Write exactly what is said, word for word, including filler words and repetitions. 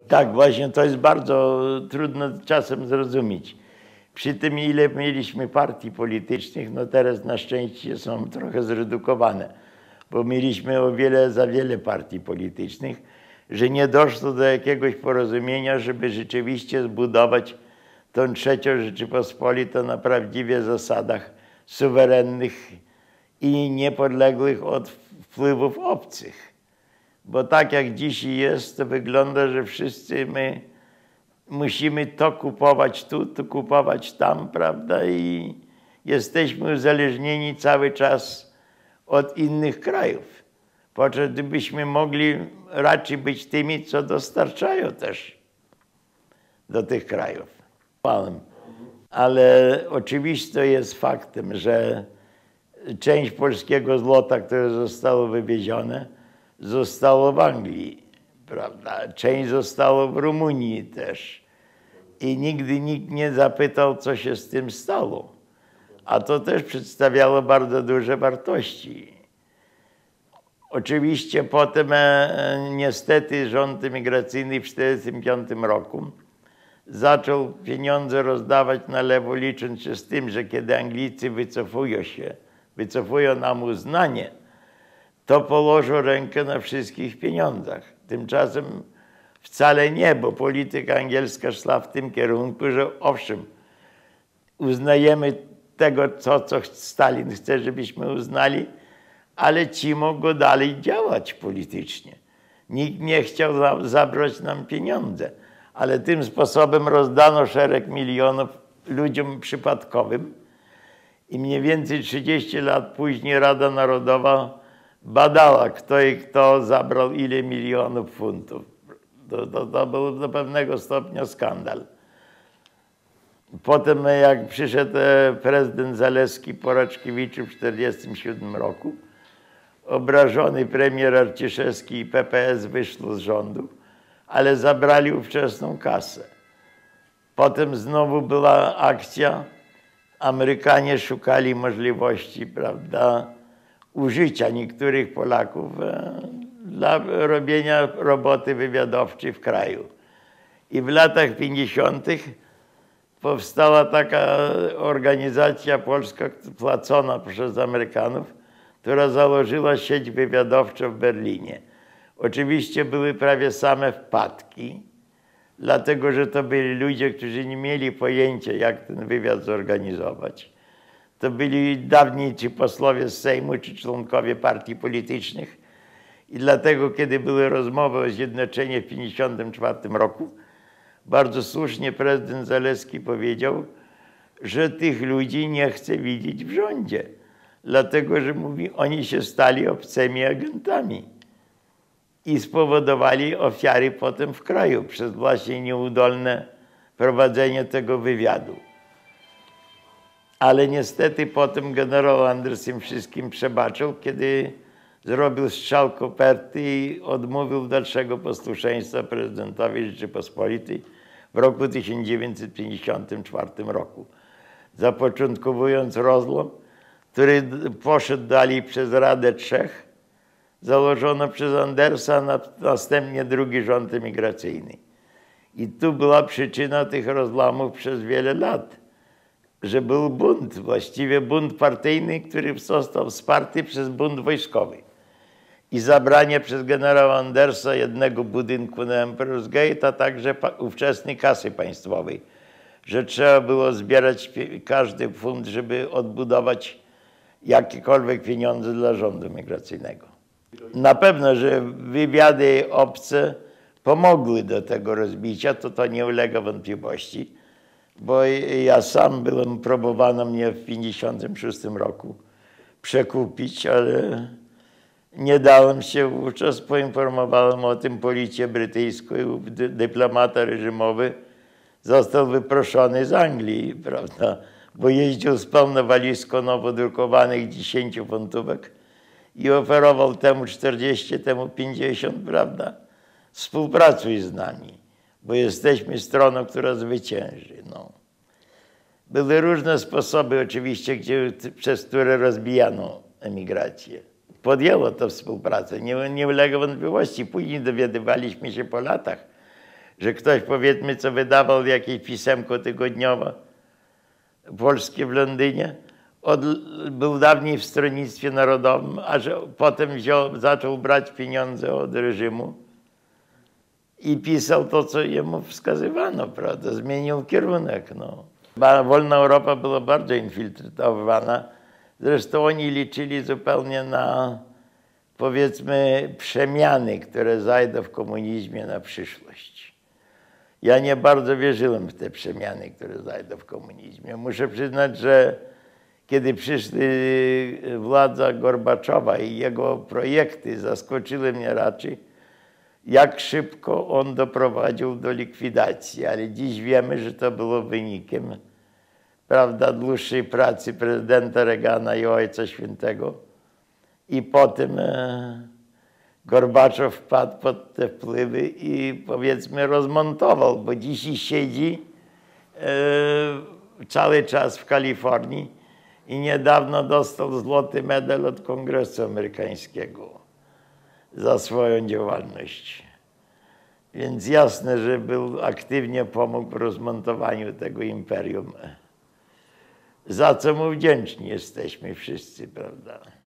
Tak, właśnie to jest bardzo trudno czasem zrozumieć. Przy tym, ile mieliśmy partii politycznych, no teraz na szczęście są trochę zredukowane, bo mieliśmy o wiele, za wiele partii politycznych, że nie doszło do jakiegoś porozumienia, żeby rzeczywiście zbudować tą trzecią Rzeczypospolitą na prawdziwie zasadach suwerennych i niepodległych od wpływów obcych. Bo tak jak dzisiaj jest, to wygląda, że wszyscy my musimy to kupować tu, to kupować tam, prawda? I jesteśmy uzależnieni cały czas od innych krajów. Podczas gdybyśmy mogli raczej być tymi, co dostarczają też do tych krajów. Ale oczywiście jest faktem, że część polskiego złota, które zostało wywiezione, zostało w Anglii, prawda? Część zostało w Rumunii też. I nigdy nikt nie zapytał, co się z tym stało. A to też przedstawiało bardzo duże wartości. Oczywiście potem e, niestety rząd imigracyjny w tysiąc dziewięćset czterdziestym piątym roku zaczął pieniądze rozdawać na lewo, licząc się z tym, że kiedy Anglicy wycofują się, wycofują nam uznanie, to położą rękę na wszystkich pieniądzach. Tymczasem wcale nie, bo polityka angielska szła w tym kierunku, że owszem, uznajemy tego, co, co Stalin chce, żebyśmy uznali, ale ci mogą dalej działać politycznie. Nikt nie chciał zabrać nam pieniądze, ale tym sposobem rozdano szereg milionów ludziom przypadkowym i mniej więcej trzydzieści lat później Rada Narodowa badała, kto i kto zabrał ile milionów funtów. To, to, to był do pewnego stopnia skandal. Potem jak przyszedł prezydent Zaleski po Raczkiewiczu w tysiąc dziewięćset czterdziestym siódmym roku, obrażony premier Arciszewski i P P S wyszło z rządu, ale zabrali ówczesną kasę. Potem znowu była akcja, Amerykanie szukali możliwości, prawda, użycia niektórych Polaków dla robienia roboty wywiadowczej w kraju. I w latach pięćdziesiątych powstała taka organizacja polska płacona przez Amerykanów, która założyła sieć wywiadowczą w Berlinie. Oczywiście były prawie same wpadki, dlatego że to byli ludzie, którzy nie mieli pojęcia, jak ten wywiad zorganizować. To byli dawni czy posłowie z Sejmu, czy członkowie partii politycznych. I dlatego, kiedy były rozmowy o zjednoczeniu w tysiąc dziewięćset pięćdziesiątym czwartym roku, bardzo słusznie prezydent Zaleski powiedział, że tych ludzi nie chce widzieć w rządzie. Dlatego, że mówi, oni się stali obcymi agentami i spowodowali ofiary potem w kraju przez właśnie nieudolne prowadzenie tego wywiadu. Ale niestety potem generał Anders im wszystkim przebaczył, kiedy zrobił strzał koperty i odmówił dalszego posłuszeństwa prezydentowi Rzeczypospolitej w roku tysiąc dziewięćset pięćdziesiątym czwartym roku, zapoczątkowując rozłam, który poszedł dalej przez Radę Trzech, założono przez Andersa, a następnie drugi rząd emigracyjny. I tu była przyczyna tych rozłamów przez wiele lat, że był bunt, właściwie bunt partyjny, który został wsparty przez bunt wojskowy. I zabranie przez generała Andersa jednego budynku na Emperor's Gate, a także ówczesnej kasy państwowej, że trzeba było zbierać każdy funt, żeby odbudować jakiekolwiek pieniądze dla rządu migracyjnego. Na pewno, że wywiady obce pomogły do tego rozbicia, to to nie ulega wątpliwości, bo ja sam byłem, próbowano mnie w tysiąc dziewięćset pięćdziesiątym szóstym roku przekupić, ale nie dałem się wówczas, poinformowałem o tym policję brytyjską i dyplomata reżimowy został wyproszony z Anglii, prawda, bo jeździł z pełną walizką nowo drukowanych dziesięciofuntówek i oferował temu czterdzieści, temu pięćdziesiąt, prawda, współpracuj z nami, bo jesteśmy stroną, która zwycięży. No. Były różne sposoby oczywiście, gdzie, przez które rozbijano emigrację. Podjęło to współpracę, nie, nie ulega wątpliwości. Później dowiadywaliśmy się po latach, że ktoś, powiedzmy, co wydawał jakieś pisemko tygodniowe polskie w Londynie, od, był dawniej w Stronnictwie Narodowym, a że potem wziął, zaczął brać pieniądze od reżimu i pisał to, co jemu wskazywano, prawda? Zmienił kierunek. No. Wolna Europa była bardzo infiltrowana. Zresztą oni liczyli zupełnie na, powiedzmy, przemiany, które zajdą w komunizmie na przyszłość. Ja nie bardzo wierzyłem w te przemiany, które zajdą w komunizmie. Muszę przyznać, że kiedy przyszły władza Gorbaczowa i jego projekty, zaskoczyły mnie raczej, jak szybko on doprowadził do likwidacji. Ale dziś wiemy, że to było wynikiem, prawda, dłuższej pracy prezydenta Reagana i Ojca Świętego. I potem e, Gorbaczow wpadł pod te wpływy i, powiedzmy, rozmontował, bo dziś siedzi e, cały czas w Kalifornii i niedawno dostał złoty medal od Kongresu Amerykańskiego za swoją działalność. Więc jasne, że był, aktywnie pomógł w rozmontowaniu tego imperium, za co mu wdzięczni jesteśmy wszyscy, prawda?